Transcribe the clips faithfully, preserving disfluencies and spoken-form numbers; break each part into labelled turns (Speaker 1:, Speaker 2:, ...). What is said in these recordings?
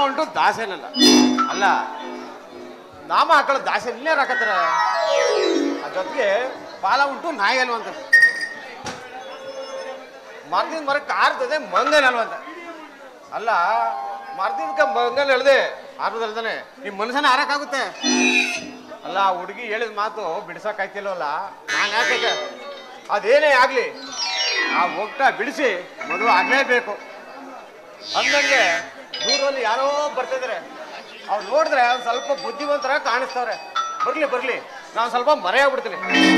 Speaker 1: ಉಂಟು ದಾಸೇನಲ್ಲ ಅಲ್ಲ ನಾಮ ಹಾಕಳ ದಾಸೆ ಇಲ್ಲೇ ಹಾಕತ್ತಾರ ಅದ್ರ ಜೊತೆಗೆ ಬಾಲ ಉಂಟು ನಾಯಿ ಅಲ್ವಂತ ಮರದಿಂದ ಮರಕ್ಕೆ ಆರ್ತದೆ ಮಂಗನ್ ಅಲ್ವಂತ ಅಲ್ಲ ಮರದಿಂದ ಮಂಗನ್ ಹೇಳ್ದೆ ಆರ್ದಲ್ದಾನೆ ನಿಮ್ ಮನುಷ್ಯನ ಆರಕ್ಕಾಗುತ್ತೆ ಅಲ್ಲ ಹುಡುಗಿ ಹೇಳಿದ ಮಾತು ಬಿಡ್ಸಕ್ ಆಯ್ತಿಲ್ವಲ್ಲ ನಾನು ಯಾಕೆ ಅದೇನೇ ಆಗ್ಲಿ ಆ ಒಗ್ಟ ಬಿಡಿಸಿ ಮದುವೆ ಆಗ್ಲೇಬೇಕು ಅಂದಂಗೆ ದೂರದಲ್ಲಿ ಯಾರೋ ಬರ್ತಿದ್ರೆ ಅವ್ರು ನೋಡಿದ್ರೆ ಒಂದ್ ಸ್ವಲ್ಪ ಬುದ್ಧಿವಂತರ ಕಾಣಿಸ್ತವ್ರೆ ಬರ್ಲಿ ಬರ್ಲಿ ನಾನು ಸ್ವಲ್ಪ ಮರೆಯಾಗ್ಬಿಡ್ತೀನಿ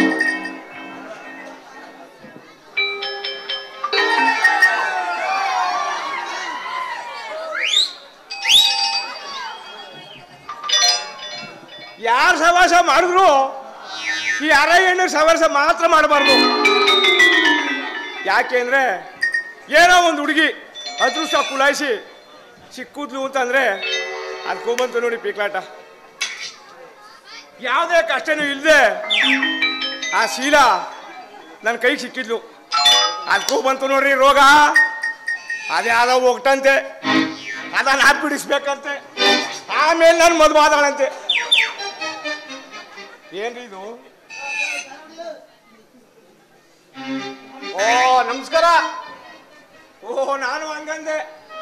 Speaker 2: ಯಾರು ಸವಾಸ ಮಾಡಿದ್ರು ಈ ಅರ ಹೆಣ್ಣು ಸವಾಸ ಮಾತ್ರ ಮಾಡಬಾರ್ದು ಯಾಕೆಂದ್ರೆ ಏನೋ ಒಂದು ಹುಡುಗಿ ಅದೃಷ್ಟ ಕುಲಾಯಿಸಿ ಸಿಕ್ಕುದ್ಲು ಅಂತಂದ್ರೆ ಅದಕ್ಕೂ ಬಂತು ನೋಡಿ ಪೀಕ್ಲಾಟ ಯಾವುದೇ ಕಷ್ಟನೂ ಇಲ್ಲದೆ ಆ ಶೀಲ ನನ್ನ ಕೈಗೆ ಸಿಕ್ಕಿದ್ಲು ಅದಕ್ಕೂ ಬಂತು ನೋಡ್ರಿ ರೋಗ ಅದೇ ಆದ ಹೋಗ್ತಂತೆ ಅದನ್ನ ಹಾಕಿ ಬಿಡಿಸ್ಬೇಕಂತೆ ಆಮೇಲೆ ನಾನು ಮದುವೆ ಆದಳಂತೆ ಏನ್ರಿ ಇದು
Speaker 1: ಓ ನಮಸ್ಕಾರ
Speaker 2: ಓಹೋ ನಾನು ಹಂಗಂದೆ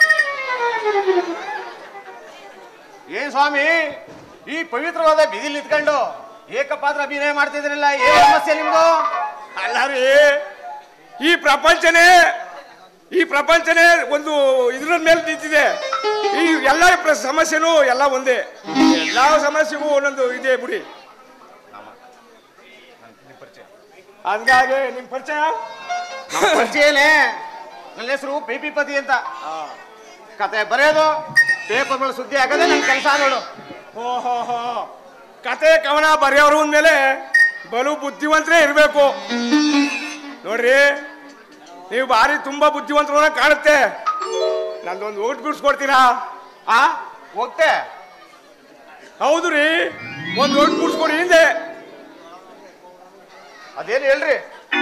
Speaker 1: ಏನ್ ಸ್ವಾಮಿ ಈ ಪವಿತ್ರವಾದ ಬೀದಿಲಿ ನಿಂತ್ಕೊಂಡು ಏಕಪಾತ್ರ ಅಭಿನಯ ಮಾಡ್ತಿದ್ರಲ್ಲ ಏನ್ ಸಮಸ್ಯೆ ನಿಮ್ದು
Speaker 2: ಅಲ್ಲ ರೀ ಈ ಪ್ರಪಂಚನೇ ಈ ಪ್ರಪಂಚನೇ ಒಂದು ಇದ್ರ ಮೇಲೆ ನಿಂತಿದೆ ಈ ಎಲ್ಲ ಸಮಸ್ಯೆನೂ ಎಲ್ಲ ಒಂದೇ ಎಲ್ಲ ಸಮಸ್ಯೆಗೂ ಒಂದೊಂದು ಇದೆ ಬಿಡಿ ಹಂಗಾಗಿ ನಿಮ್ ಪರಿಚಯ
Speaker 1: ಪರಿಚಯನೇ ನನ್ನ ಹೆಸರು ಪೇಪಿಪತಿ ಅಂತ ಕತೆ ಬರೆಯೋದು ಪೇಪರ್ ಮೇಲೆ ಸುದ್ದಿ ಹಾಕೋದೇ ನನ್ನ ಕೆಲಸ ನೋಡು
Speaker 2: ಓಹೋ ಹೋ ಕತೆ ಕವನ ಬರೆಯೋರು ಅಂದ್ಮೇಲೆ ಬಲು ಬುದ್ಧಿವಂತರೇ ಇರಬೇಕು ನೋಡ್ರಿ ನೀವು ಭಾರಿ ತುಂಬಾ ಬುದ್ಧಿವಂತರನ್ನ ಕಾಣುತ್ತೆ ನಂದೊಂದು ಓಟ್ ಬಿಡಿಸ್ಕೊಡ್ತೀರಾ
Speaker 1: ಆ ಹೋಗ್ತೆ
Speaker 2: ಹೌದು ರೀ ಒಂದು ಓಟ್ ಬಿಡಿಸ್ಕೊಡಿ ಹಿಂದೆ
Speaker 1: ಅದೇನು ಹೇಳ್ರಿ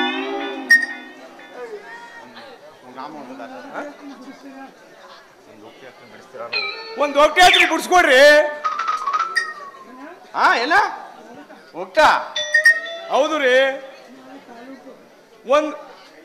Speaker 2: ಒಂದು ಒಟ್ಟೆ ಹತ್ರ ಬಿಡಿಸ್ಕೊಡ್ರಿ
Speaker 1: ಹಾ ಏನ ಹೋಗ್ತಾ
Speaker 2: ಹೌದು ರೀ ಒಂದ್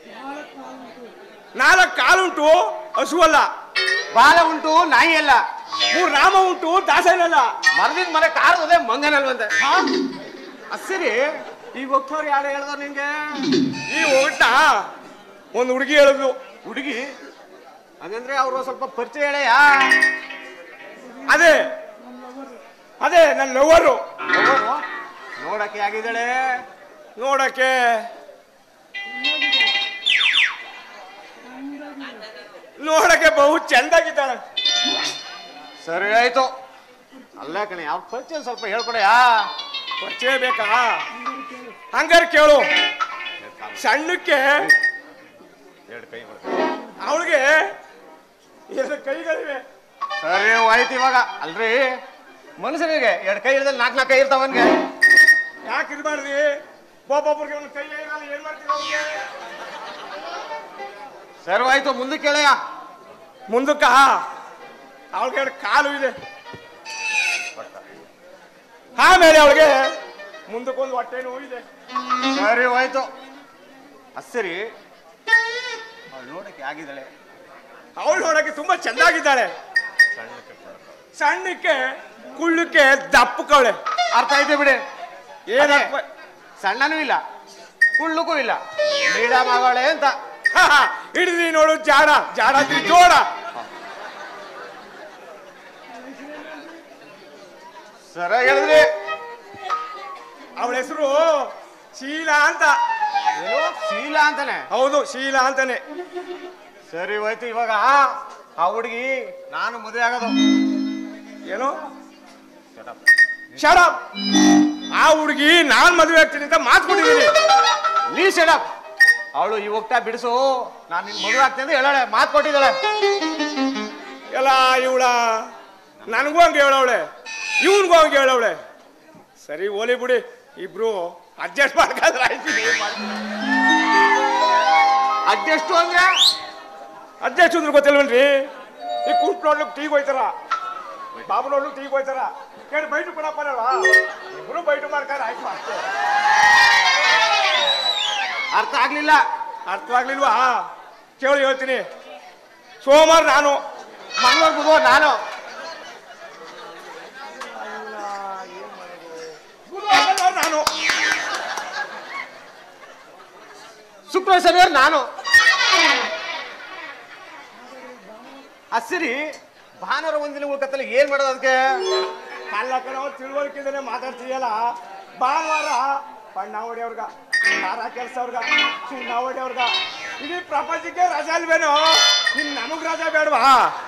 Speaker 2: ನಾಲ್ಕು ಕಾಲುಂಟು ಹಸುವಲ್ಲ
Speaker 1: ಬಾಲ ಉಂಟು ನಾಯಿ ಅಲ್ಲ
Speaker 2: ಮೂರು ನಾಮ ಉಂಟು ದಾಸನಲ್ಲ
Speaker 1: ಮರದಿಂದ ಮರ ಕಾರದೆ ಮಂಗನಲ್ವಂತೆ ಅಸರಿ ಈಗ ಹೋಗ್ತವ್ರು ಯಾರು ಹೇಳ್ದ ನಿಂಗೆ
Speaker 2: ಈ ಒಟ್ಟ ಒಂದು ಹುಡುಗಿ ಹೇಳಿದ್ಲು
Speaker 1: ಹುಡುಗಿ ಹಾಗಂದ್ರೆ ಅವರು ಸ್ವಲ್ಪ ಪರಿಚಯ ಹೇಳಯ್ಯ
Speaker 2: ಅದೇ ಅದೇ ನನ್ನ ಲವರು
Speaker 1: ನೋಡಕ್ಕೆ ಆಗಿದ್ದಾಳೆ
Speaker 2: ನೋಡಕ್ಕೆ ನೋಡಕ್ಕೆ ಬಹು ಚಂದಾಗಿದ್ದಾಳೆ
Speaker 1: ಸರಿ ಆಯ್ತು ಅಲ್ಲ ಕಣೆ ಯಾವ ಪರಿಚಯ ಸ್ವಲ್ಪ ಹೇಳ್ಕೊಡಯ್ಯ
Speaker 2: ಪರಿಚಯ ಬೇಕಾ ಹಂಗಾರೆ ಕೇಳು ಸಣ್ಣಕ್ಕೆ
Speaker 1: ಎರಡು ಕೈ
Speaker 2: ಅವಳಿಗೆ ಎರಡು ಕೈಗಳಿವೆ
Speaker 1: ಸರಿ ಆಯ್ತು ಇವಾಗ ಅಲ್ರಿ ಮನುಷ್ಯನಿಗೆ ಎರಡು ಕೈ ಇಳಿದ್ರೆ ನಾಲ್ಕು ನಾಲ್ಕು ಕೈ ಇರ್ತಾವನ್ಗೆ
Speaker 2: ಯಾಕೆ ಇದು ಮಾಡ್ರಿ ಒಬ್ಬೊಬ್ಬರಿಗೆ ಒಂದು ಕೈ ಇರಲ್ಲ ಏನ್ ಮಾಡ್ತೀವಿ ಅವ್ರಿಗೆ
Speaker 1: ಸರಿ ಆಯ್ತು ಮುಂದಕ್ಕೆ ಕೇಳಯ್ಯ
Speaker 2: ಮುಂದಕ್ಕ ಅವಳಿಗೆ ಎರಡು ಕಾಲು ಇದೆ ಆಮೇಲೆ ಅವಳಿಗೆ ಮುಂದಕ್ಕೊಂದು ಹೊಟ್ಟೆ ನೋವು ಇದೆ
Speaker 1: ಸರಿ ಆಯ್ತು ಅಸರಿ ಅವಳು ನೋಡಕ್ಕೆ ಆಗಿದ್ದಾಳೆ
Speaker 2: ಅವಳು ನೋಡಕ್ಕೆ ತುಂಬಾ ಚೆನ್ನಾಗಿದ್ದಾಳೆ ಸಣ್ಣಕ್ಕೆ ಕುಳ್ಳಕ್ಕೆ ದಪ್ಪಕವಳೆ
Speaker 1: ಅರ್ಥ ಐತೆ ಬಿಡಿ
Speaker 2: ಏನಪ್ಪ
Speaker 1: ಸಣ್ಣನೂ ಇಲ್ಲ ಕುಳ್ಳಕ್ಕೂ ಇಲ್ಲ ಮೀಡಿಯಂ ಆಗೋಳೆ ಅಂತ
Speaker 2: ಹಿಡಿದ್ರಿ ನೋಡು ಜಾಡ ಜಾಡ ಜೋಡ
Speaker 1: ಸರಿ ಹೇಳಿದ್ರಿ
Speaker 2: ಅವಳ ಹೆಸರು ಶೀಲಾ ಅಂತ
Speaker 1: ಏನು ಶೀಲ ಅಂತಾನೆ
Speaker 2: ಹೌದು ಶೀಲಾ ಅಂತಾನೆ
Speaker 1: ಸರಿ ಹೋಯ್ತು ಇವಾಗ ಆ ಹುಡುಗಿ ನಾನು ಮದುವೆ ಆಗೋದು
Speaker 2: ಏನು ಶಡಪ್ ಆ ಹುಡುಗಿ ನಾನ್ ಮದುವೆ ಆಗ್ತೀನಿ ಅಂತ ಮಾತು ಕೊಟ್ಟಿದ್ದೀನಿ
Speaker 1: ನೀ ಶಡಪ್ ಅವಳು ಈ ಹೋಗ್ತಾ ಬಿಡಿಸು ನಾನು ನಿನ್ ಮದುವೆ ಆಗ್ತೀನಿ ಅಂತ ಹೇಳಾಳೆ ಮಾತು ಕೊಟ್ಟಿದ್ದಾಳೆ
Speaker 2: ಎಲ್ಲ ಇವಳ ನನಗೂ ಹಂಗೆ ಹೇಳವಳೆ ಇವನ್ಗೂ ಹಂಗೆ ಹೇಳವಳೆ ಸರಿ ಓಲಿ ಬಿಡಿ ಇಬ್ರು ಅಡ್ಜಸ್ಟ್ ಮಾಡ್ಕಾದ್ರೆ ಆಯ್ತು
Speaker 1: ಅದೆಷ್ಟು ಅಂದ್ರೆ
Speaker 2: ಅಡ್ಜಸ್ಟ್ ಅಂದ್ರೆ ಗೊತ್ತಿಲ್ವನ್ರಿ ಈ ಕುಂಟ್ ನೋಡ್ಲಿಕ್ಕೆ ಟೀಗ್ ಹೋಯ್ತಾರ ಬಾಬುನವ್ರು ಟೀಗೆ ಹೋಯ್ತಾರ ಕೇಳಿ ಬೈಟು ಕೊಡಪ್ಪನಲ್ವಾ ಇಬ್ರು ಬೈಟು ಮಾಡ್ಕಾರ ಆಯ್ತು ಅಷ್ಟೇ.
Speaker 1: ಅರ್ಥ ಆಗ್ಲಿಲ್ಲ.
Speaker 2: ಅರ್ಥವಾಗ್ಲಿಲ್ವಾ? ಕೇಳಿ ಹೇಳ್ತೀನಿ. ಸೋಮವಾರ ನಾನು,
Speaker 1: ಮಂಗಳವಾರ ಬುಧವಾರ ನಾನು,
Speaker 2: ಬುಧವಾರ ನಾನು,
Speaker 1: ಶುಕ್ರವಾರ ಶನಿವಾರ ನಾನು. ಅಸಿರಿ ಭಾನುವಾರ ಒಂದಿನ ಉಳ್ಕತ್ತಲ್ಲ, ಏನ್ ಮಾಡೋದು ಅದಕ್ಕೆ?
Speaker 2: ಅಲ್ಲ ಕಣ ತಿಳುವಳಿಕೆದಾನೆ ಮಾತಾಡ್ತೀಯಲ್ಲ. ಭಾನುವಾರ ಬಣ್ಣ ಹೊಡೆಯವ್ರಗ, ಖಾರ ಕೆಲಸ ಅವ್ರಗ, ಸುಣ್ಣ ಹೊಡೆಯವ್ರಗ, ಇಡೀ ಪ್ರಪಂಚಕ್ಕೆ ರಜಾ ಇಲ್ವೇನೋ? ಇನ್ ನಮಗ್ ರಜಾ ಬೇಡವಾ?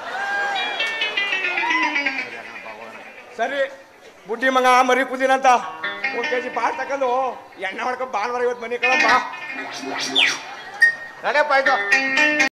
Speaker 2: ಸರಿ ಬುಡ್ಡಿ ಮಗ ಮರಿ ಕುದಿನಂತ ಒಂದ್ ಕೆಜಿ ಬಾಳ್ ತಕೊಂಡು ಎಣ್ಣೆ ಹೊಡ್ಕೊಂಡು ಭಾನುವಾರ ಇವತ್ತು ಮನೆ ಕಳಂಬ
Speaker 1: ನಡೆಯಪ್ಪ ಆಯ್ತು.